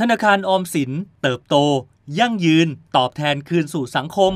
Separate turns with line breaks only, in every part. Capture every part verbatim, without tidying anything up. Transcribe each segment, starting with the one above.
ธนาคารออมสินเติบโตยั่งยืนตอบแทนคืนสู่สังคม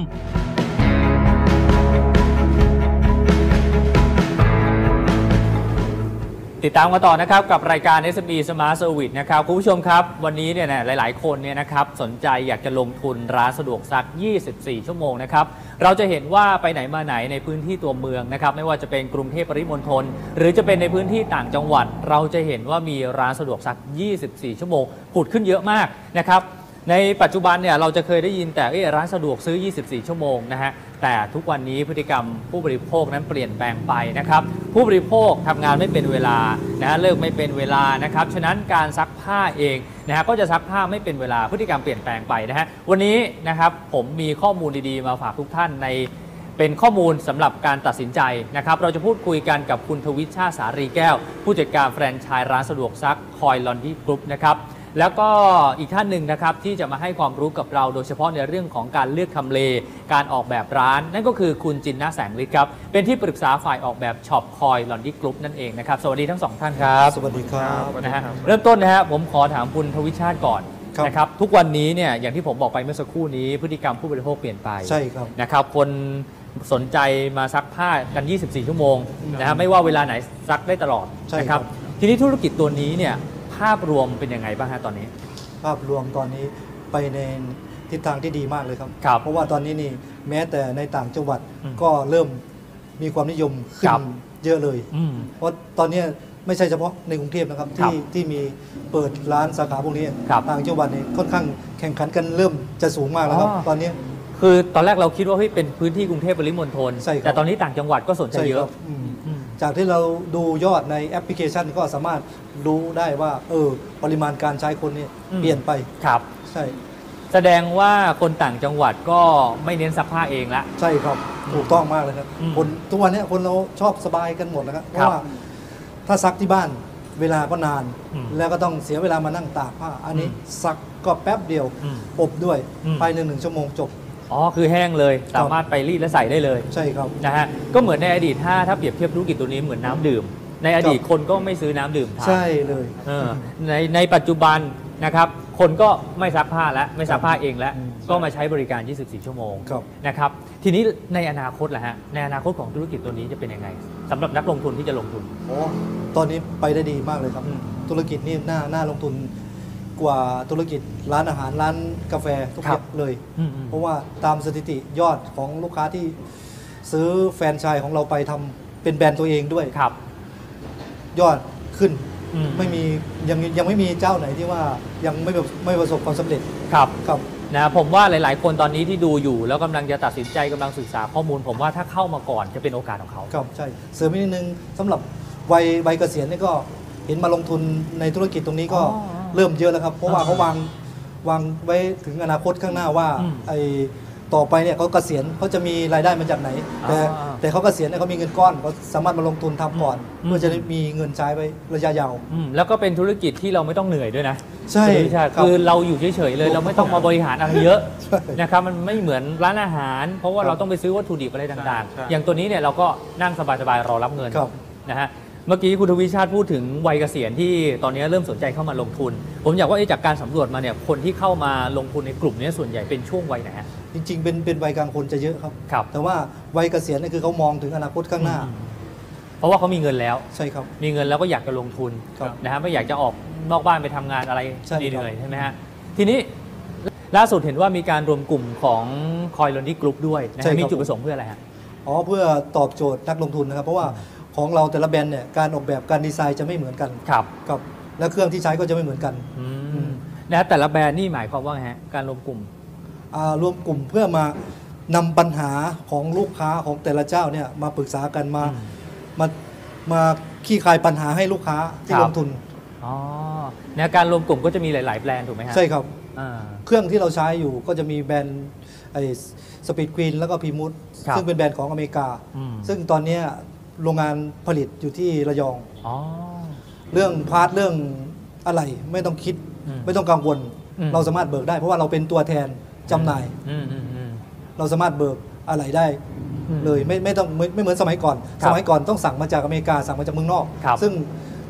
ติดตามกันต่อนะครับกับรายการ เอส เอ็ม อี Smart Service นะครับคุณผู้ชมครับวันนี้เนี่ยหลายๆคนเนี่ยนะครับสนใจอยากจะลงทุนร้านสะดวกซักยี่สิบสี่ชั่วโมงนะครับเราจะเห็นว่าไปไหนมาไหนในพื้นที่ตัวเมืองนะครับไม่ว่าจะเป็นกรุงเทพปริมณฑลหรือจะเป็นในพื้นที่ต่างจังหวัดเราจะเห็นว่ามีร้านสะดวกซักยี่สิบสี่ชั่วโมงผุดขึ้นเยอะมากนะครับในปัจจุบันเนี่ยเราจะเคยได้ยินแต่ร้านสะดวกซื้อยี่สิบสี่ชั่วโมงนะฮะแต่ทุกวันนี้พฤติกรรมผู้บริโภคนั้นเปลี่ยนแปลงไปนะครับผู้บริโภคทำงานไม่เป็นเวลานะฮะเลิกไม่เป็นเวลานะครับฉะนั้นการซักผ้าเองนะฮะก็จะซักผ้าไม่เป็นเวลาพฤติกรรมเปลี่ยนแปลงไปนะฮะวันนี้นะครับผมมีข้อมูลดีๆมาฝากทุกท่านในเป็นข้อมูลสำหรับการตัดสินใจนะครับเราจะพูดคุยกันกับคุณทวิชชาติสารีแก้วผู้จัดการแฟรนไชส์ร้านสะดวกซักคอยลอนดี้กรุ๊ปนะครับแล้วก็อีกท่านหนึ่งนะครับที่จะมาให้ความรู้กับเราโดยเฉพาะในเรื่องของการเลือกทำเลการออกแบบร้านนั่นก็คือคุณจินนาแสงฤทธิ์ครับเป็นที่ปรึกษาฝ่ายออกแบบช็อปคอยลอนดี้กรุ๊ปนั่นเองนะครับสวัสดีทั้งสองท่านครับ
สวัสดีครับ
นะฮะเริ่มต้นนะฮะผมขอถามคุณทวิชชาติก่อนนะครับทุกวันนี้เนี่ยอย่างที่ผมบอกไปเมื่อสักครู่นี้พฤติกรรมผู้บริโภคเปลี่ยนไป
ใช่ครับ
นะครับคนสนใจมาซักผ้ากันยี่สิบสี่ชั่วโมงนะฮะไม่ว่าเวลาไหนซักได้ตลอดนะครับทีนี้ธุรกิจตัวนี้เนี่ยภาพรวมเป็นยังไงบ้างฮะตอนนี้
ภาพรวมตอนนี้ไปในทิศทางที่ดีมากเลยครับ
ครับ
เพราะว่าตอนนี้นี่แม้แต่ในต่างจังหวัดก็เริ่มมีความนิยมขึ้นเยอะเลยเพราะตอนนี้ไม่ใช่เฉพาะในกรุงเทพนะครับที่ที่มีเปิดร้านสาขาพวกนี้ต่างจังหวัดนี่ค่อนข้างแข่งขันกันเริ่มจะสูงมากแล้วครับตอนนี้
คือตอนแรกเราคิดว่าเฮ้ยเป็นพื้นที่กรุงเทพปริมณฑลแต่ตอนนี้ต่างจังหวัดก็สนใจเยอะ
จากที่เราดูยอดในแอปพลิเคชันก็สามารถรู้ได้ว่าเออปริมาณการใช้คนนี่เปลี่ยนไป
ครับ
ใช่
แสดงว่าคนต่างจังหวัดก็ไม่เน้นซักผ้าเองละ
ใช่ครับถูกต้องมากเลยครับคนทุกวันนี้คนเราชอบสบายกันหมดแล้วครับเพราะว่าถ้าซักที่บ้านเวลาก็นานแล้วก็ต้องเสียเวลามานั่งตากผ้าอันนี้ซักก็แป๊บเดียวอบด้วยภายในหนึ่งชั่วโมงจบ
อ๋อคือแห้งเลยสามารถไปรีดและใส่ได้เลย
ใช่ครับ
นะฮะก็เหมือนในอดีตถ้าถ้าเปรียบเทียบธุรกิจตัวนี้เหมือนน้ำดื่มในอดีตคนก็ไม่ซื้อน้ำดื่มทาน
ใช่เลย
ในในปัจจุบันนะครับคนก็ไม่ซักผ้าแล้วไม่ซักผ้าเองแล้วก็มาใช้บริการยี่สิบสี่ชั่วโมงนะครับทีนี้ในอนาคตล่ะฮะในอนาคตของธุรกิจตัวนี้จะเป็นยังไงสำหรับนักลงทุนที่จะลงทุน
โอ้ตอนนี้ไปได้ดีมากเลยครับธุรกิจนี้น่าน่าลงทุนกว่าธุรกิจร้านอาหารร้านกาแฟทุกอย่างเลยเพราะว่าตามสถิติยอดของลูกค้าที่ซื้อแฟรนไชส์ของเราไปทำเป็นแบรนด์ตัวเองด้วย
ครับ
ยอดขึ้นไม่มียังยังไม่มีเจ้าไหนที่ว่ายังไม่ไม่ประสบความสำเร็จ
ครับ
ครับ
นะผมว่าหลายๆคนตอนนี้ที่ดูอยู่แล้วกำลังจะตัดสินใจกำลังศึกษาข้อมูลผมว่าถ้าเข้ามาก่อนจะเป็นโอกาสของเขา
ครับใช่เสริมนิดนึงสำหรับวัยวัยเกษียณนี่ก็เห็นมาลงทุนในธุรกิจตรงนี้ก็เริ่มเยอะแล้วครับเพราะว่าเขาวางวางไว้ถึงอนาคตข้างหน้าว่าไอ้ต่อไปเนี่ยเขาเกษียณเขาจะมีรายได้มาจากไหนแต่แต่เขาเกษียณเนี่ยเขามีเงินก้อนเขาสามารถมาลงทุนทำก่อนเพื่อจะได้มีเงินใช้ไว้ระยะยาว
แล้วก็เป็นธุรกิจที่เราไม่ต้องเหนื่อยด้วยนะ
ใช่
คือเราอยู่เฉยๆเลยเราไม่ต้องมาบริหารอะไรเยอะนะครับมันไม่เหมือนร้านอาหารเพราะว่าเราต้องไปซื้อวัตถุดิบอะไรต่างๆอย่างตัวนี้เนี่ยเราก็นั่งสบายๆรอรับเงินนะฮะเมื่อกี้คุณทวิชาติพูดถึงวัยเกษียณที่ตอนนี้เริ่มสนใจเข้ามาลงทุนผมอยากว่าจากการสำรวจมาเนี่ยคนที่เข้ามาลงทุนในกลุ่มนี้ส่วนใหญ่เป็นช่วงวัยไหน
จริงๆเป็นเป็นวัยกลางคนจะเยอะครับ
ครับ
แต่ว่าวัยเกษียณนี่คือเขามองถึงอนาคตข้างหน้า
เพราะว่าเขามีเงินแล้ว
ใช่ครับ
มีเงินแล้วก็อยากจะลงทุนนะฮะไม่อยากจะออกนอกบ้านไปทำงานอะไรเหนื่อยใช่ไหมฮะทีนี้ล่าสุดเห็นว่ามีการรวมกลุ่มของคอยลอนดี้กรุ๊ปด้วยนะฮะมีจุดประสงค์เพื่ออะไรฮะ
อ๋อเพื่อตอบโจทย์นักลงทุนนะครับเพราะว่าของเราแต่ละแบรนด์เนี่ยการออกแบบการดีไซน์จะไม่เหมือนกัน
ครับ
กับและเครื่องที่ใช้ก็จะไม่เหมือนกัน
นะแต่ละแบรนด์นี่หมายความว่าไงฮะการรวมกลุ่ม
รวมกลุ่มเพื่อมานำปัญหาของลูกค้าของแต่ละเจ้าเนี่ยมาปรึกษากันมามามาขี้คายปัญหาให้ลูกค้าที่ลงทุน
อ๋อในการรวมกลุ่มก็จะมีหลายๆแบรนด์ถูกไหมฮะ
ใช่ครับเครื่องที่เราใช้อยู่ก็จะมีแบรนด์ไอ้สปีดควีนแล้วก็พีมูดซึ่งเป็นแบรนด์ของอเมริกาซึ่งตอนนี้โรงงานผลิตอยู่ที่ระยองเรื่องพาร์ทเรื่องอะไรไม่ต้องคิดไม่ต้องกังวลเราสามารถเบิกได้เพราะว่าเราเป็นตัวแทนจำหน่ายเราสามารถเบิกอะไรได้เลยไม่ไม่ต้องไม่เหมือนสมัยก่อนสมัยก่อนต้องสั่งมาจากอเมริกาสั่งมาจากเมืองนอกซึ่ง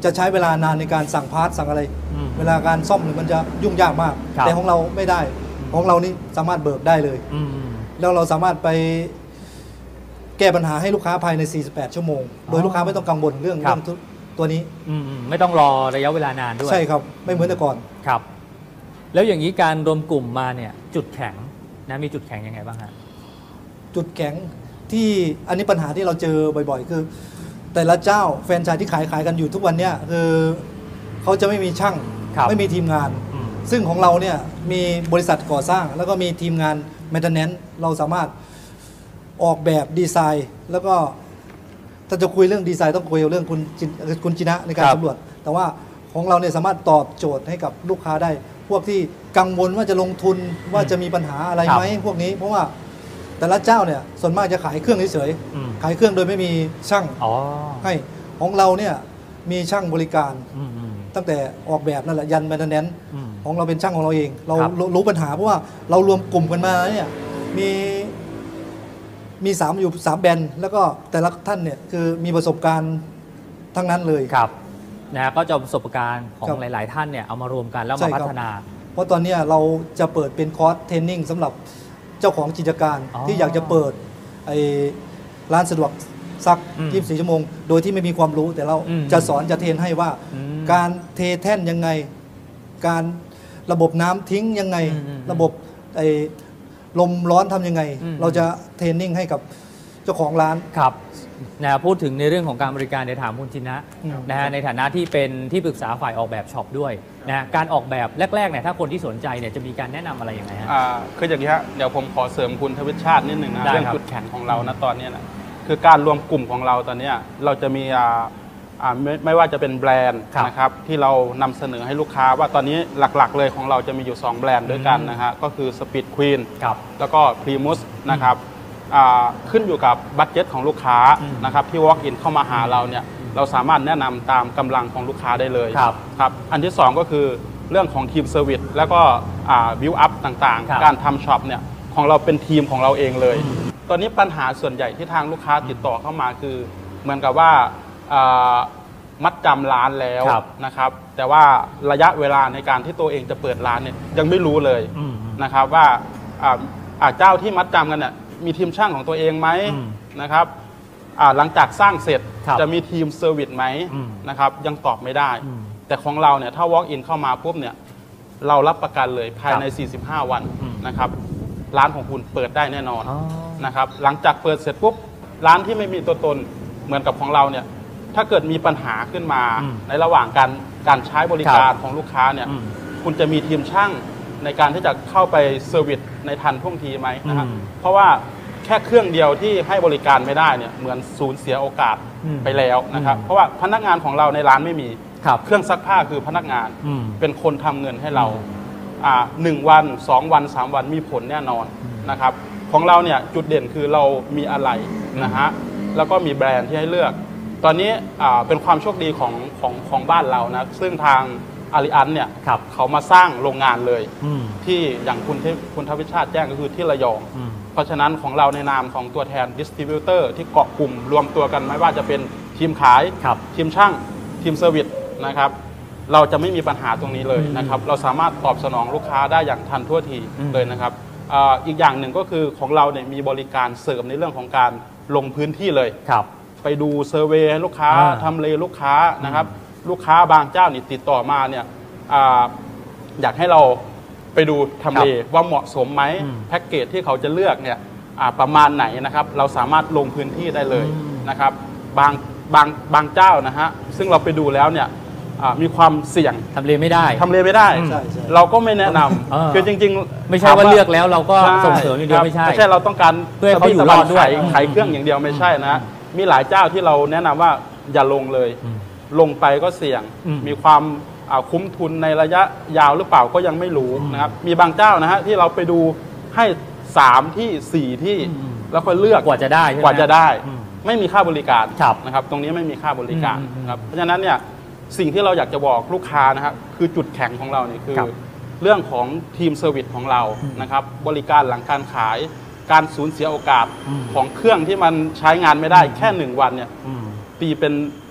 จะใช้เวลานานในการสั่งพาร์ทสั่งอะไรเวลาการซ่อมมันจะยุ่งยากมากแต่ของเราไม่ได้ของเรานี่สามารถเบิกได้เลยแล้วเราสามารถไปแก้ปัญหาให้ลูกค้าภายในสี่สิบแปดชั่วโมงโดยลูกค้าไม่ต้องกังวลเรื่องเรื่องตัวนี้
ไม่ต้องรอระยะเวลานานด้วย
ใช่ครับไม่เหมือนแต่ก่อน
ครับแล้วอย่างนี้การรวมกลุ่มมาเนี่ยจุดแข็งนะมีจุดแข็งยังไงบ้างฮะ
จุดแข็งที่อันนี้ปัญหาที่เราเจอบ่อยๆคือแต่ละเจ้าแฟรนไชส์ที่ขายขายกันอยู่ทุกวันเนี้ยคือเขาจะไม่มีช่างไม่มีทีมงานซึ่งของเราเนี่ยมีบริษัทก่อสร้างแล้วก็มีทีมงานแมนเทนแนนซ์เราสามารถออกแบบดีไซน์แล้วก็ถ้าจะคุยเรื่องดีไซน์ต้องคุยเรื่องคุณคุณจินะในการสำรวจแต่ว่าของเราเนี่ยสามารถตอบโจทย์ให้กับลูกค้าได้พวกที่กังวลว่าจะลงทุนว่าจะมีปัญหาอะไรไหมพวกนี้เพราะว่าแต่ละเจ้าเนี่ยส่วนมากจะขายเครื่องเฉยๆขายเครื่องโดยไม่มีช่างให้ของเราเนี่ยมีช่างบริการตั้งแต่ออกแบบนั่นแหละยันแมนเทนแนนซ์ของเราเป็นช่างของเราเองเรารู้ปัญหาเพราะว่าเรารวมกลุ่มกันมาเนี่ยมีมีสามอยู่สามแบรนด์แล้วก็แต่ละท่านเนี่ยคือมีประสบการณ์ทั้งนั้นเลย
ครับนะฮะก็จะประสบการณ์ของหลายๆท่านเนี่ยเอามารวมกันแล้วมาพัฒนา
เพราะตอนนี้เราจะเปิดเป็นคอร์สเทรนนิ่งสำหรับเจ้าของกิจการที่อยากจะเปิดไอ้ร้านสะดวกซักยี่สิบสี่ชั่วโมงโดยที่ไม่มีความรู้แต่เราจะสอนจะเทรนให้ว่าการเทแท่นยังไงการระบบน้ำทิ้งยังไงระบบไอ้ลมร้อนทำยังไงเราจะเทรนนิ่งให้กับเจ้าของร้าน
ครับนะพูดถึงในเรื่องของการบริการเดี๋ยวถามคุณจินะนะฮะในฐานะที่เป็นที่ปรึกษาฝ่ายออกแบบช็อปด้วยนะการออกแบบแรกๆเนี่ยถ้าคนที่สนใจเนี่ยจะมีการแนะนำอะไรยังไงฮะ
คืออย่างนี้ฮะเดี๋ยวผมขอเสริมคุณทวิชชาตินิดหนึ่งนะเรื่องจุดแข็งของเรานะตอนนี้นะคือการรวมกลุ่มของเราตอนนี้เราจะมีไม่ไม่ว่าจะเป็นแบรนด์นะครับที่เรานำเสนอให้ลูกค้าว่าตอนนี้หลักๆเลยของเราจะมีอยู่สองแบรนด์ด้วยกันนะฮะก็คือ Speed Queen แล้วก็ Primus นะครับขึ้นอยู่กับบัดเจ็ตของลูกค้านะครับที่ walk in เข้ามาหาเราเนี่ยเราสามารถแนะนำตามกำลังของลูกค้าได้เลยครับอันที่สองก็คือเรื่องของทีมเซอร์วิสแล้วก็บิวอัพต่างๆการทำช็อปเนี่ยของเราเป็นทีมของเราเองเลยตอนนี้ปัญหาส่วนใหญ่ที่ทางลูกค้าติดต่อเข้ามาคือเหมือนกับว่ามัดจำร้านแล้วนะครับแต่ว่าระยะเวลาในการที่ตัวเองจะเปิดร้านเนี่ยยังไม่รู้เลยนะครับว่าเจ้าที่มัดจำกันเนี่ยมีทีมช่างของตัวเองไหมนะครับหลังจากสร้างเสร็จจะมีทีมเซอร์วิสไหมนะครับยังตอบไม่ได้แต่ของเราเนี่ยถ้า walk in เข้ามาปุ๊บเนี่ยเรารับประกันเลยภายในสี่สิบห้าวันนะครับร้านของคุณเปิดได้แน่นอนนะครับหลังจากเปิดเสร็จปุ๊บร้านที่ไม่มีตัวตนเหมือนกับของเราเนี่ยถ้าเกิดมีปัญหาขึ้นมาในระหว่างการการใช้บริการของลูกค้าเนี่ยคุณจะมีทีมช่างในการที่จะเข้าไปเซอร์วิสในทันท่วงทีไหมนะครับเพราะว่าแค่เครื่องเดียวที่ให้บริการไม่ได้เนี่ยเหมือนสูญเสียโอกาสไปแล้วนะครับเพราะว่าพนักงานของเราในร้านไม่มีเครื่องซักผ้าคือพนักงานเป็นคนทำเงินให้เราหนึ่งวันสองวันสามวันมีผลแน่นอนนะครับของเราเนี่ยจุดเด่นคือเรามีอะไรนะฮะแล้วก็มีแบรนด์ที่ให้เลือกตอนนี้เป็นความโชคดีของของของบ้านเรานะซึ่งทางอาริอันเนี่ยเขามาสร้างโรงงานเลยที่อย่างคุณคุณทวิชชาติแจ้งก็คือที่ระยองเพราะฉะนั้นของเราในนามของตัวแทนดิสติบิวเตอร์ที่เกาะกลุ่มรวมตัวกันไม่ว่าจะเป็นทีมขายทีมช่างทีมเซอร์วิสนะครับเราจะไม่มีปัญหาตรงนี้เลยนะครับเราสามารถตอบสนองลูกค้าได้อย่างทันท่วทีเลยนะครับอีกอย่างหนึ่งก็คือของเราเนี่ยมีบริการเสริมในเรื่องของการลงพื้นที่เลยไปดูเซอร์เวย์ให้ลูกค้าทำเลลูกค้านะครับลูกค้าบางเจ้านี่ติดต่อมาเนี่ย อ, อยากให้เราไปดูทำเลว่าเหมาะสมไหมแพ็กเกจที่เขาจะเลือกเนี่ยประมาณไหนนะครับเราสามารถลงพื้นที่ได้เลยนะครับบางบางบางเจ้านะฮะซึ่งเราไปดูแล้วเนี่ยมีความเสี่ยง
ทำเลไม่ได้
ทำเลไม่ได้เราก็ไม่แนะนำคือจริง
ๆไม่ใช่ว่าเลือกแล้วเราก็ส่งเสริมอย่างเดียวไม่ใช่
ไม่ใช่เราต้องการ
เพื่อให้อยู่รอดด้วย
ขายเครื่องอย่างเดียวไม่ใช่นะมีหลายเจ้าที่เราแนะนำว่าอย่าลงเลยลงไปก็เสี่ยงมีความคุ้มทุนในระยะยาวหรือเปล่าก็ยังไม่รู้นะครับมีบางเจ้านะฮะที่เราไปดูให้สามที่สี่ที่แล้วค่อยเลือก
กว่าจะได้
กว่าจะได้ไม่มีค่าบริการนะครับตรงนี้ไม่มีค่าบริการครับเพราะฉะนั้นเนี่ยสิ่งที่เราอยากจะบอกลูกค้านะครับคือจุดแข็งของเราเนี่ยคือเรื่องของทีมเซอร์วิสของเรานะครับบริการหลังการขายการสูญเสียโอกาสของเครื่องที่มันใช้งานไม่ได้แค่หนึ่งวันเนี่ยตีเป็น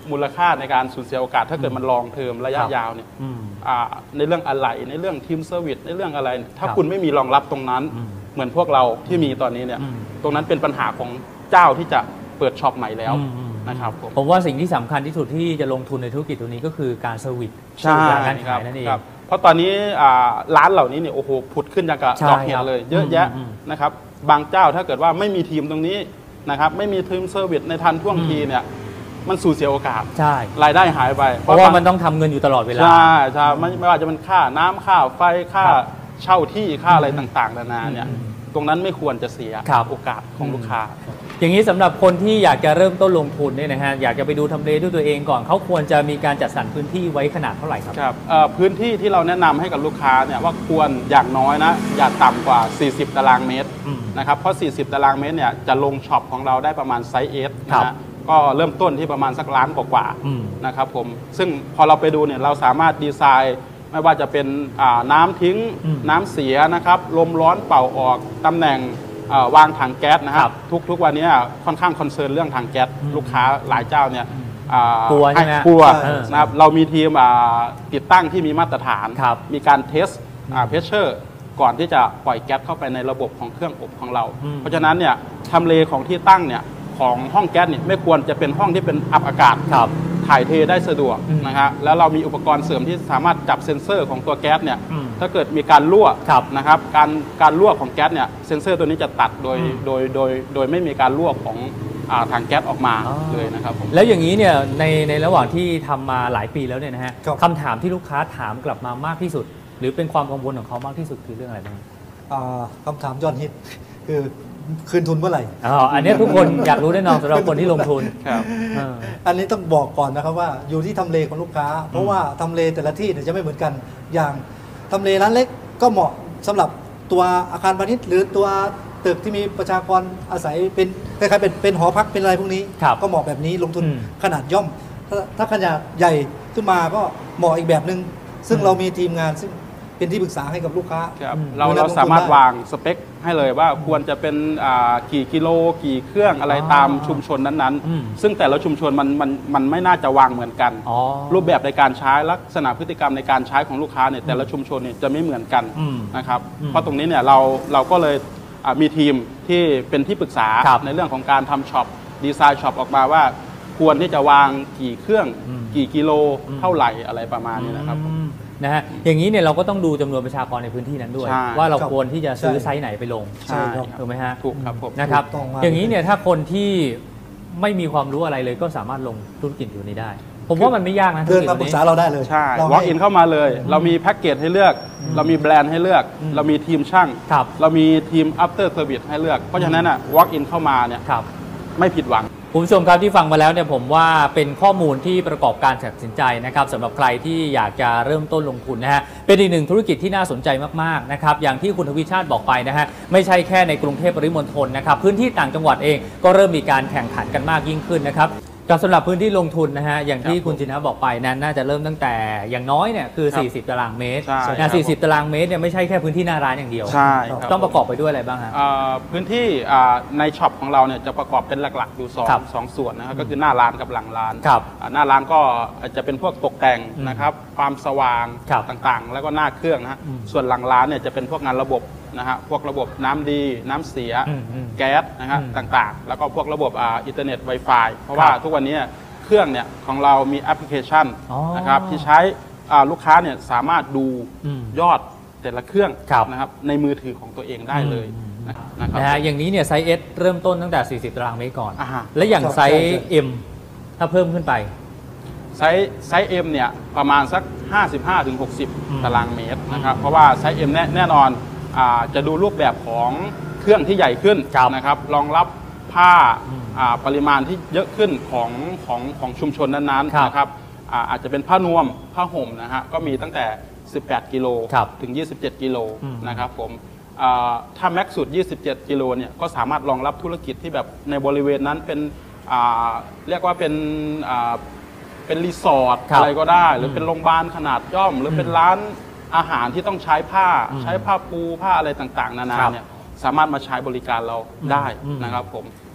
มูลค่าในการสูญเสียโอกาสถ้าเกิดมันลองเทอมระยะยาวเนี่ยในเรื่องอะไรในเรื่องทีมเซอร์วิสในเรื่องอะไรถ้าคุณไม่มีรองรับตรงนั้นเหมือนพวกเราที่มีตอนนี้เนี่ยตรงนั้นเป็นปัญหาของเจ้าที่จะเปิดช็อปใหม่แล้วนะครับผม
ผมว่าสิ่งที่สำคัญที่สุดที่จะลงทุนในธุรกิจตัวนี้ก็คือการเซอร์วิสการขายนั่นเอง
เพราะตอนนี้ร้านเหล่านี้เนี่ยโอ้โหผุดขึ้นอย่างกับดอกเห็ดเลยเยอะแยะนะครับบางเจ้าถ้าเกิดว่าไม่มีทีมตรงนี้นะครับไม่มีทีมเซอร์วิสในทันท่วงทีเนี่ยมันสูญเสียโอกาส
ใช่
รายได้หายไป
เพราะว่ามันต้องทำเงินอยู่ตลอดเวลา
ใช่ใช่ไม่ว่าจะเป็นค่าน้ำค่าไฟค่าเช่าที่ค่าอะไรต่างๆนานาเนี่ยตรงนั้นไม่ควรจะเสียโอกาสของลูกค้า
อย่างนี้สำหรับคนที่อยากจะเริ่มต้นลงทุนเนี่ยนะฮะอยากจะไปดูทำเลด้วยตัวเองก่อนเขาควรจะมีการจัดสรรพื้นที่ไว้ขนาดเท่าไหร่ครับ
ครับพื้นที่ที่เราแนะนำให้กับลูกค้าเนี่ยว่าควรอย่างน้อยนะอย่าต่ำกว่าสี่สิบตารางเมตรนะครับเพราะสี่สิบตารางเมตรเนี่ยจะลงช็อปของเราได้ประมาณไซส์ เอส นะก็เริ่มต้นที่ประมาณสักล้านกว่าๆนะครับผมซึ่งพอเราไปดูเนี่ยเราสามารถดีไซน์ไม่ว่าจะเป็นน้ำทิ้งน้ำเสียนะครับลมร้อนเป่าออกตำแหน่งวางถังแก๊สนะครับทุกทุกวันนี้ค่อนข้างคอนเซิร์นเรื่องถังแก๊สลูกค้าหลายเจ้าเนี่ย
กลัวใช่ไหม
กลัวนะครับเรามีทีมติดตั้งที่มีมาตรฐานมีการเทสเพชเชอร์ก่อนที่จะปล่อยแก๊สเข้าไปในระบบของเครื่องอบของเราเพราะฉะนั้นเนี่ยทำเลของที่ตั้งเนี่ยของห้องแก๊สเนี่ยไม่ควรจะเป็นห้องที่เป็นอับอากาศถ่ายเทได้สะดวกนะครับแล้วเรามีอุปกรณ์เสริมที่สามารถจับเซ็นเซอร์ของตัวแก๊สเนี่ยถ้าเกิดมีการรั่วนะครับการการรั่วของแก๊สเนี่ยเซ็นเซอร์ตัวนี้จะตัดโดยโดยโดยโดยไม่มีการรั่วของทางแก๊สออกมาเลยนะครับผม
แล้วอย่างนี้เนี่ยในในระหว่างที่ทำมาหลายปีแล้วเนี่ยนะฮะคำถามที่ลูกค้าถามกลับมามากที่สุดหรือเป็นความกังวลของเขามากที่สุดคือเรื่องอะไรบ้าง
คำถามยอดฮิตคือคืนทุนเมื่อไหร่
อ๋ออันนี้ทุกคนอยากรู้แน่นอนสำหรับคนที่ลงทุน
ครับ
อันนี้ต้องบอกก่อนนะครับว่าอยู่ที่ทำเลของลูกค้าเพราะว่าทำเลแต่ละที่เนี่ยจะไม่เหมือนกันอย่างทำเลร้านเล็กก็เหมาะสำหรับตัวอาคารพาณิชย์หรือตัวตึกที่มีประชากรอาศัยเป็นคล้ายๆเป็นเป็นหอพักเป็นอะไรพวกนี้ก็เหมาะแบบนี้ลงทุนขนาดย่อมถ้าถ้าขนาดใหญ่ขึ้นมาก็เหมาะอีกแบบนึงซึ่งเรามีทีมงานซึ่งเป็นที่ปรึกษาให้กับลูกค้า
เราเราสามารถวางสเปคให้เลยว่าควรจะเป็นกี่กิโลกี่เครื่องอะไรตามชุมชนนั้นๆซึ่งแต่ละชุมชนมันมันมันไม่น่าจะวางเหมือนกันรูปแบบในการใช้ลักษณะพฤติกรรมในการใช้ของลูกค้าเนี่ยแต่ละชุมชนเนี่ยจะไม่เหมือนกันนะครับเพราะตรงนี้เนี่ยเราเราก็เลยมีทีมที่เป็นที่ปรึกษาในเรื่องของการทำช็อปดีไซน์ช็อปออกมาว่าควรที่จะวางกี่เครื่องกี่กิโลเท่าไหร่อะไรประมาณนี้นะครับ
นะฮะอย่างนี้เนี่ยเราก็ต้องดูจำนวนประชากรในพื้นที่นั้นด้วยว่าเราควรที่จะซื้อไซส์ไหนไปลง
ใช่
ถูกไหมฮะ
ถูกครับผม
นะครับอย่างนี้เนี่ยถ้าคนที่ไม่มีความรู้อะไรเลยก็สามารถลงธุรกิจอยู่นี้ได้ผมว่ามันไม่ยากนะ
เดินมาปรึกษาเราได้เลย
ใช่ walk in เข้ามาเลยเรามีแพ็กเกจให้เลือกเรามีแบรนด์ให้เลือกเรามีทีมช่างเรามีทีม after service ให้เลือกเพราะฉะนั้นอ่ะ walk in เข้ามาเนี่ยไม่ผิดหวัง
คุณผู้ชมครับที่ฟังมาแล้วเนี่ยผมว่าเป็นข้อมูลที่ประกอบการตัดสินใจนะครับสำหรับใครที่อยากจะเริ่มต้นลงทุนนะฮะเป็นอีกหนึ่งธุรกิจที่น่าสนใจมากๆนะครับอย่างที่คุณทวีชาติบอกไปนะฮะไม่ใช่แค่ในกรุงเทพปริมณฑลนะครับพื้นที่ต่างจังหวัดเองก็เริ่มมีการแข่งขันกันมากยิ่งขึ้นนะครับกับสำหรับพื้นที่ลงทุนนะฮะอย่างที่คุณจินะบอกไปนั้นน่าจะเริ่มตั้งแต่อย่างน้อยเนี่ยคือสี่สิบตารางเมตรนะสี่สิบตารางเมตรเนี่ยไม่ใช่แค่พื้นที่หน้าร้านอย่างเดียว
ใช่
ต้องประกอบไปด้วยอะไรบ้างฮะ
พื้นที่ในช็อปของเราเนี่ยจะประกอบเป็นหลักๆอยู่สองสองส่วนนะครับก็คือหน้าร้านกับหลังร้านหน้าร้านก็จะเป็นพวกตกแต่งนะครับความสว่างต่างๆแล้วก็หน้าเครื่องนะฮะส่วนหลังร้านเนี่ยจะเป็นพวกงานระบบนะฮะพวกระบบน้ำดีน้ำเสียแก๊สนะฮะต่างๆแล้วก็พวกระบบอินเทอร์เน็ต Wi-Fi เพราะว่าทุกวันนี้เครื่องเนี่ยของเรามีแอปพลิเคชันนะครับที่ใช้ลูกค้าเนี่ยสามารถดูยอดแต่ละเครื่องนะครับในมือถือของตัวเองได้เลย
นะครับนะฮะอย่างนี้เนี่ยไซส์ S เริ่มต้นตั้งแต่สี่สิบตารางเมตรก่อนและอย่างไซส์ M ถ้าเพิ่มขึ้นไป
ไซส์ไซส์ M เนี่ยประมาณสัก ห้าสิบห้าถึงหกสิบ ตารางเมตรนะครับเพราะว่าไซส์ M แน่นอนจะดูรูปแบบของเครื่องที่ใหญ่ขึ้นนะครับรองรับผ้าปริมาณที่เยอะขึ้นของของของชุมชนนั้นๆนะครับอาจจะเป็นผ้านวมผ้าห่มนะฮะก็มีตั้งแต่สิบแปดกิโลถึงยี่สิบเจ็ดกิโลนะครับผมถ้าแม็กซ์สุดยี่สิบเจ็ดกิโลเนี่ยก็สามารถรองรับธุรกิจที่แบบในบริเวณนั้นเป็นเรียกว่าเป็นเป็นรีสอร์ทอะไรก็ได้หรือเป็นโรงพยาบาลขนาดย่อมหรือเป็นร้านอาหารที่ต้องใช้ผ้าใช้ผ้าปูผ้าอะไรต่างๆนานาเนี่ยสามารถมาใช้บริการเราได้นะครับผม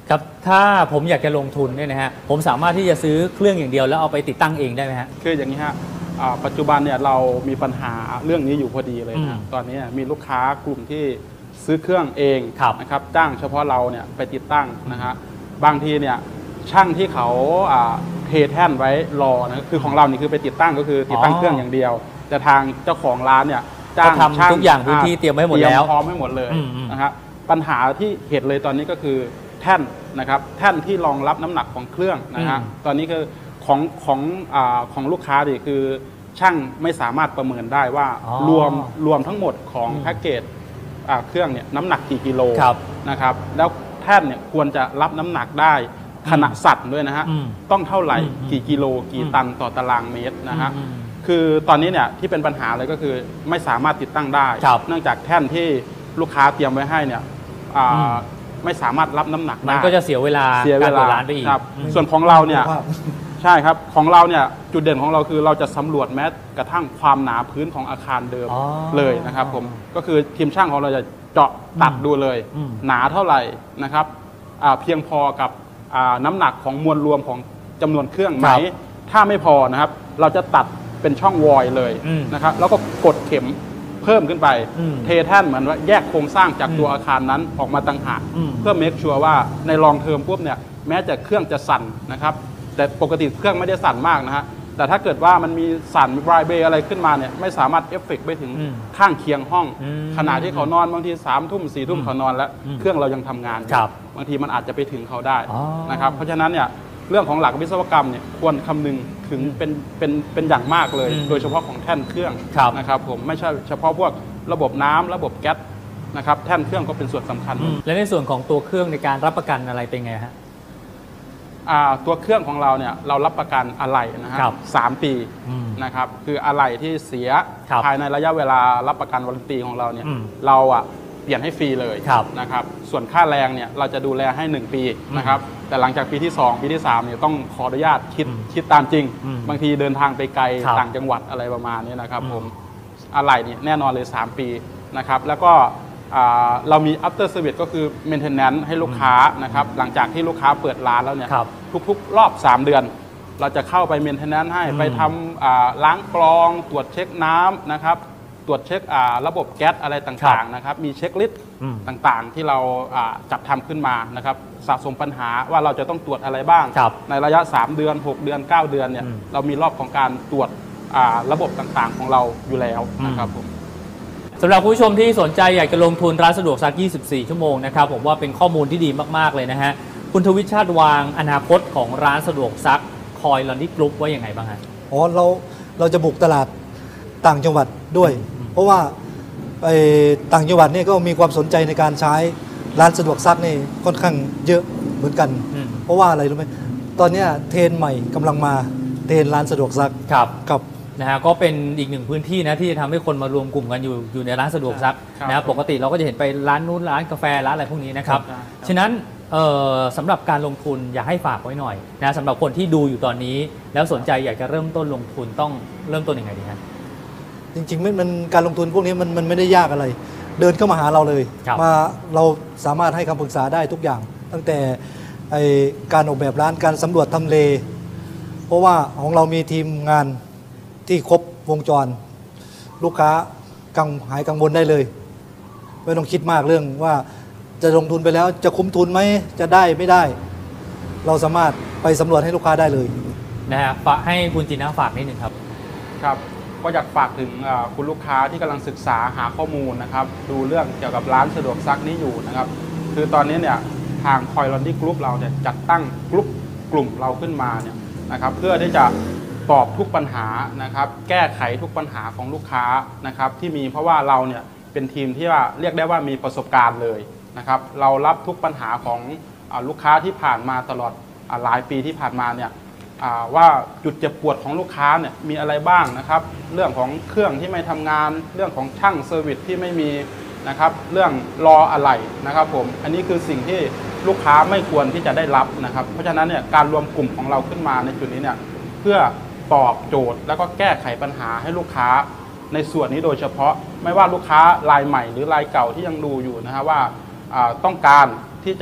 ครับถ้าผมอยากจะลงทุนเนี่ยนะฮะผมสามารถที่จะซื้อเครื่องอย่างเดียวแล้วเอาไปติดตั้งเองได้ไหมฮะ
คืออย่างนี้ฮะปัจจุบันเนี่ยเรามีปัญหาเรื่องนี้อยู่พอดีเลยนะตอนนี้มีลูกค้ากลุ่มที่ซื้อเครื่องเองนะครับจ้างเฉพาะเราเนี่ยไปติดตั้งนะฮะบางทีเนี่ยช่างที่เขาเทแท่นไว้รอนะคือของเรานี่คือไปติดตั้งก็คือติดตั้งเครื่องอย่างเดียวแต่ทางเจ้าของร้านเนี่ยจ้างช่าง
ทุกอย่างพื้นที่เตรียมไว้หมดแล้ว
พร้อมไว้หมดเลยนะครับปัญหาที่เห็นเลยตอนนี้ก็คือแท่นนะครับแท่นที่รองรับน้ำหนักของเครื่องนะฮะตอนนี้คือของของอ่าของลูกค้าดิคือช่างไม่สามารถประเมินได้ว่ารวมรวมทั้งหมดของแพ็กเกจเครื่องเนี่ยน้ำหนักกี่กิโลนะครับแล้วแท่นเนี่ยควรจะรับน้ำหนักได้ขณะสั่นด้วยนะฮะต้องเท่าไหร่กี่กิโลกี่ตันต่อตารางเมตรนะฮะคือตอนนี้เนี่ยที่เป็นปัญหาเลยก็คือไม่สามารถติดตั้งได้เนื่องจากแท่นที่ลูกค้าเตรียมไว้ให้เนี่ยไม่สามารถรับน้ำหนักได้
มันก็จะเสียเวลา
เสียเวลา
ไปอีก
ส่วนของเราเนี่ยใช่ครับของเราเนี่ยจุดเด่นของเราคือเราจะสำรวจแม้กระทั่งความหนาพื้นของอาคารเดิมเลยนะครับผมก็คือทีมช่างของเราจะเจาะตัดดูเลยหนาเท่าไหร่นะครับเพียงพอกับน้ำหนักของมวลรวมของจำนวนเครื่องไหมถ้าไม่พอนะครับเราจะตัดเป็นช่องวอยเลยนะครับแล้วก็กดเข็มเพิ่มขึ้นไปเทแท่นเหมือนว่าแยกโครงสร้างจากตัวอาคารนั้นออกมาต่างหากเพื่อเมคชัวร์ว่าในลองเทอมปุ๊บเนี่ยแม้จะเครื่องจะสั่นนะครับแต่ปกติเครื่องไม่ได้สั่นมากนะฮะแต่ถ้าเกิดว่ามันมีสั่นมีไบรเบอะไรขึ้นมาเนี่ยไม่สามารถเอฟเฟกต์ไปถึงข้างเคียงห้องขณะที่เขานอนบางทีสามทุ่มสี่ทุ่มเขานอนแล้วเครื่องเรายังทำงานบางทีมันอาจจะไปถึงเขาได้นะครับเพราะฉะนั้นเนี่ยเรื่องของหลักวิศวกรรมเนี่ยควรคำนึงถึงเป็นเป็นเป็นอย่างมากเลยโดยเฉพาะของแท่นเครื่องนะครับผมไม่ใช่เฉพาะพวกระบบน้ำระบบแก๊สนะครับแท่นเครื่องก็เป็นส่วนสำคัญ
และในส่วนของตัวเครื่องในการรับประกันอะไรเป็นไงฮะ
ตัวเครื่องของเราเนี่ยเรารับประกันอะไหล่นะฮะสามปีนะครับคืออะไหล่ที่เสียภายในระยะเวลารับประกันวารันตีของเราเนี่ยเราอ่ะเปลี่ยนให้ฟรีเลยนะครับส่วนค่าแรงเนี่ยเราจะดูแลให้หนึ่งปีนะครับแต่หลังจากปีที่สองปีที่สามเนี่ยต้องขออนุญาตคิดคิดตามจริงบางทีเดินทางไปไกลต่างจังหวัดอะไรประมาณนี้นะครับผมอะไหล่เนี่ยแน่นอนเลยสามปีนะครับแล้วก็เรามี after service ก็คือ maintenance ให้ลูกค้านะครับหลังจากที่ลูกค้าเปิดร้านแล้วเนี่ยทุกๆรอบสามเดือนเราจะเข้าไป maintenance ให้ไปทำล้างกรองตรวจเช็คน้ำนะครับตรวจเช็คระบบแก๊สอะไรต่างๆนะครับมีเช็คลิสต์ต่างๆที่เราจัดทำขึ้นมานะครับสะสมปัญหาว่าเราจะต้องตรวจอะไรบ้างในระยะสามเดือนหกเดือนเก้าเดือนเนี่ยเรามีรอบของการตรวจระบบต่างๆของเราอยู่แล้วนะครับผม
สำหรับผู้ชมที่สนใจอยากจะลงทุนร้านสะดวกซักยี่สิบสี่ชั่วโมงนะครับผมว่าเป็นข้อมูลที่ดีมากๆเลยนะฮะคุณทวิชชาติวางอนาคตของร้านสะดวกซักคอยลอนดี้กรุ๊ปไว้ยังไงบ้างฮะ
อ๋อเราเราจะบุกตลาดต่างจังหวัดด้วยเพราะว่าไปต่างจังหวัดนี่ก็มีความสนใจในการใช้ร้านสะดวกซักนี่ค่อนข้างเยอะเหมือนกันเพราะว่าอะไรรู้ไหมตอนนี้เทรนใหม่กำลังมาเทรนร้านสะดวกซัก
ครับ
กับ
นะฮะก็เป็นอีกหนึ่งพื้นที่นะที่จะทำให้คนมารวมกลุ่มกันอยู่อยู่ในร้านสะดวกซักนะปกติเราก็จะเห็นไปร้านนู้นร้านกาแฟร้านอะไรพวกนี้นะครับฉะนั้นสำหรับการลงทุนอยากให้ฝากไว้หน่อยนะสำหรับคนที่ดูอยู่ตอนนี้แล้วสนใจอยากจะเริ่มต้นลงทุนต้องเริ่มต้นยังไงดีครับ
จริงๆมันการลงทุนพวกนี้มันมันไม่ได้ยากอะไรเดินเข้ามาหาเราเลยมาเราสามารถให้คำปรึกษาได้ทุกอย่างตั้งแต่การออกแบบร้านการสำรวจทำเลเพราะว่าของเรามีทีมงานที่ครบวงจรลูกค้ากังหายกังวลได้เลยไม่ต้องคิดมากเรื่องว่าจะลงทุนไปแล้วจะคุ้มทุนไหมจะได้ไม่ได้เราสามารถไปสำรวจให้ลูกค้าได้เลย
นะฮะฝากให้คุณจีน่าฝากนิดหนึ่งครับ
ครับก็อยากฝากถึงคุณลูกค้าที่กำลังศึกษาหาข้อมูลนะครับดูเรื่องเกี่ยวกับร้านสะดวกซักนี้อยู่นะครับคือตอนนี้เนี่ยทางคอยลอนดี้กรุ๊ปเราเนี่ยจัดตั้งกลุ่มกลุ่มเราขึ้นมาเนี่ยนะครับเพื่อที่จะตอบทุกปัญหานะครับแก้ไขทุกปัญหาของลูกค้านะครับที่มีเพราะว่าเราเนี่ยเป็นทีมที่ว่าเรียกได้ว่ามีประสบการณ์เลยนะครับเรารับทุกปัญหาของลูกค้าที่ผ่านมาตลอดหลายปีที่ผ่านมาเนี่ยว่าจุดเจ็บปวดของลูกค้าเนี่ยมีอะไรบ้างนะครับเรื่องของเครื่องที่ไม่ทำงานเรื่องของช่างเซอร์วิสที่ไม่มีนะครับเรื่องรออะไหล่นะครับผมอันนี้คือสิ่งที่ลูกค้าไม่ควรที่จะได้รับนะครับเพราะฉะนั้นเนี่ยการรวมกลุ่มของเราขึ้นมาในจุดนี้เนี่ยเพื่อตอบโจทย์แล้วก็แก้ไขปัญหาให้ลูกค้าในส่วนนี้โดยเฉพาะไม่ว่าลูกค้ารายใหม่หรือรายเก่าที่ยังดูอยู่นะฮะว่าต้องการที่จะ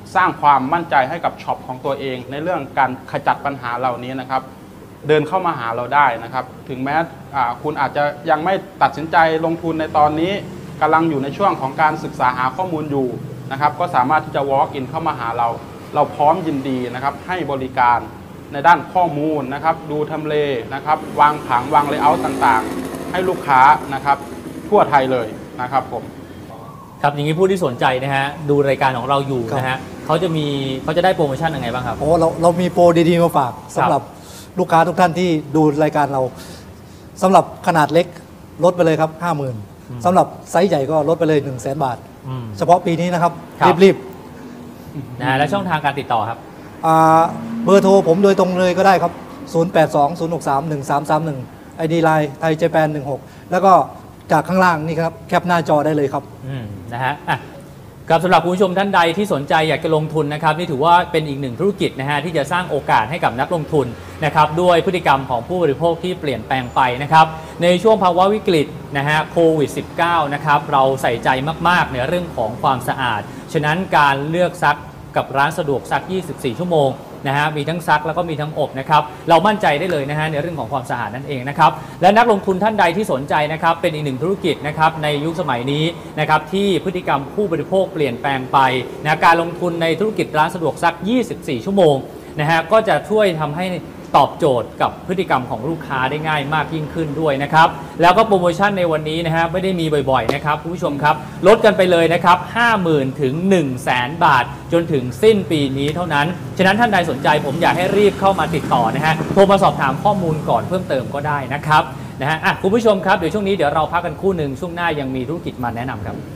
สร้างความมั่นใจให้กับช็อปของตัวเองในเรื่องการขจัดปัญหาเหล่านี้นะครับเดินเข้ามาหาเราได้นะครับถึงแม้คุณอาจจะยังไม่ตัดสินใจลงทุนในตอนนี้กำลังอยู่ในช่วงของการศึกษาหาข้อมูลอยู่นะครับก็สามารถที่จะ walk in เข้ามาหาเราเราพร้อมยินดีนะครับให้บริการในด้านข้อมูลนะครับดูทำเลนะครับวางผังวางเลเยอร์ต่างๆให้ลูกค้านะครับทั่วไทยเลยนะครับผม
ครับอย่างนี้ผู้ที่สนใจนะฮะดูรายการของเราอยู่นะฮะเขาจะมีเขาจะได้โปรโมชั่นยังไงบ้างครับ
โอ้เราเรามีโปรดีๆมาฝากสำหรับลูกค้าทุกท่านที่ดูรายการเราสำหรับขนาดเล็กลดไปเลยครับ ห้าหมื่น สำหรับไซส์ใหญ่ก็ลดไปเลย หนึ่งแสน บาทเฉพาะปีนี้นะครับรีบ
ๆนะและช่องทางการติดต่อครับ
เบอร์โทรผมโดยตรงเลยก็ได้ครับศูนย์ แปด สอง ศูนย์ หก สาม หนึ่ง สาม สาม หนึ่ง ไอ ดี ไลน์ไทยเจแปนหนึ่งหกแล้วก็จากข้างล่างนี่ครับแคปหน้าจอได้เลยครับ
นะฮะครับสำหรับคุณผู้ชมท่านใดที่สนใจอยากจะลงทุนนะครับนี่ถือว่าเป็นอีกหนึ่งธุรกิจนะฮะที่จะสร้างโอกาสให้กับนักลงทุนนะครับด้วยพฤติกรรมของผู้บริโภคที่เปลี่ยนแปลงไปนะครับในช่วงภาวะวิกฤตนะฮะโควิด สิบเก้า นะครับเราใส่ใจมากๆในเรื่องของความสะอาดฉะนั้นการเลือกซักกับร้านสะดวกซักยี่สิบสี่ชั่วโมงนะฮะมีทั้งซักแล้วก็มีทั้งอบนะครับเรามั่นใจได้เลยนะฮะในเรื่องของความสะอาดนั่นเองนะครับและนักลงทุนท่านใดที่สนใจนะครับเป็นอีกหนึ่งธุรกิจนะครับในยุคสมัยนี้นะครับที่พฤติกรรมผู้บริโภคเปลี่ยนแปลงไปนะการลงทุนในธุรกิจร้านสะดวกซักยี่สิบสี่ชั่วโมงนะฮะก็จะช่วยทำให้ตอบโจทย์กับพฤติกรรมของลูกค้าได้ง่ายมากยิ่งขึ้นด้วยนะครับแล้วก็โปรโมชั่นในวันนี้นะฮะไม่ได้มีบ่อยๆนะครับคุณผู้ชมครับลดกันไปเลยนะครับ ห้าหมื่น ถึง หนึ่งแสน บาทจนถึงสิ้นปีนี้เท่านั้นฉะนั้นท่านใดสนใจผมอยากให้รีบเข้ามาติดต่อนะฮะโทรมาสอบถามข้อมูลก่อนเพิ่มเติมก็ได้นะครับนะฮะอ่ะคุณผู้ชมครับเดี๋ยวช่วงนี้เดี๋ยวเราพักกันคู่หนึ่งช่วงหน้ายังมีธุรกิจมาแนะนำครับ